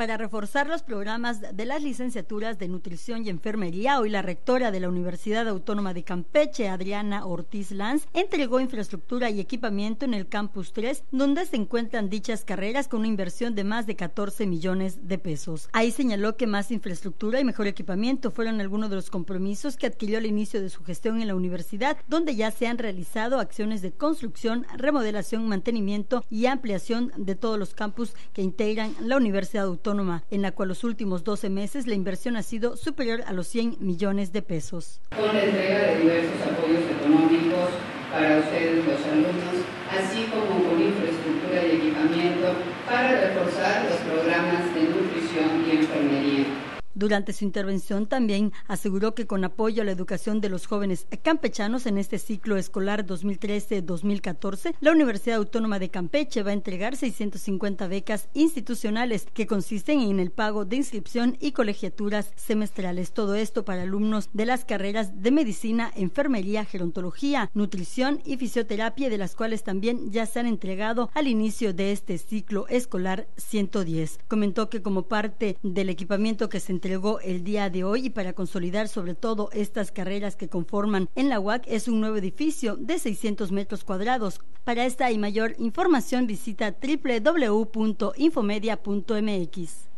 Para reforzar los programas de las licenciaturas de Nutrición y Enfermería, hoy la rectora de la Universidad Autónoma de Campeche, Adriana Ortiz Lanz, entregó infraestructura y equipamiento en el Campus 3, donde se encuentran dichas carreras con una inversión de más de 14 millones de pesos. Ahí señaló que más infraestructura y mejor equipamiento fueron algunos de los compromisos que adquirió al inicio de su gestión en la universidad, donde ya se han realizado acciones de construcción, remodelación, mantenimiento y ampliación de todos los campus que integran la Universidad Autónoma, en la cual los últimos 12 meses la inversión ha sido superior a los 100 millones de pesos. Con la entrega de diversos apoyos económicos para ustedes, los alumnos, así como con infraestructura y equipamiento para reforzar los programas de nutrición y enfermería. Durante su intervención también aseguró que con apoyo a la educación de los jóvenes campechanos en este ciclo escolar 2013-2014, la Universidad Autónoma de Campeche va a entregar 650 becas institucionales que consisten en el pago de inscripción y colegiaturas semestrales. Todo esto para alumnos de las carreras de medicina, enfermería, gerontología, nutrición y fisioterapia, de las cuales también ya se han entregado al inicio de este ciclo escolar 110. Comentó que como parte del equipamiento que se entregó el día de hoy y para consolidar sobre todo estas carreras que conforman en la UAC es un nuevo edificio de 600 metros cuadrados. Para esta y mayor información visita www.infomedia.mx.